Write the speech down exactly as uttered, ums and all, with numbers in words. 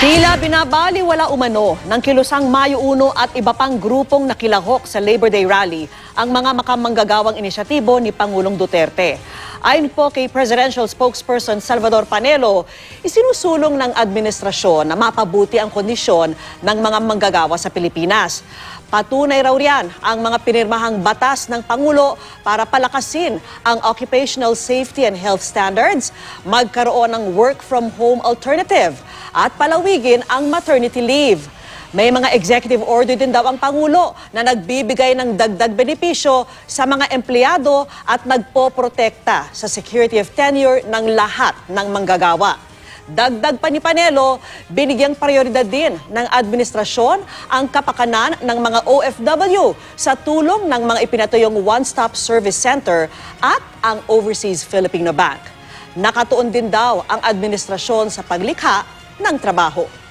Tila binabaliwala umano ng kilusang Mayo uno at iba pang grupong nakilahok sa Labor Day Rally ang mga makamanggagawang inisyatibo ni Pangulong Duterte. Ayon po kay Presidential Spokesperson Salvador Panelo, isinusulong ng administrasyon na mapabuti ang kondisyon ng mga manggagawa sa Pilipinas. Patunay raw riyan ang mga pinirmahang batas ng Pangulo para palakasin ang occupational safety and health standards, magkaroon ng work from home alternative at palawigin ang maternity leave. May mga executive order din daw ang Pangulo na nagbibigay ng dagdag benepisyo sa mga empleyado at nagpoprotekta sa security of tenure ng lahat ng manggagawa. Dagdag pa ni Panelo, binigyang prioridad din ng administrasyon ang kapakanan ng mga O F W sa tulong ng mga ipinatuyong one-stop service center at ang Overseas Filipino Bank. Nakatuon din daw ang administrasyon sa paglikha ng trabaho.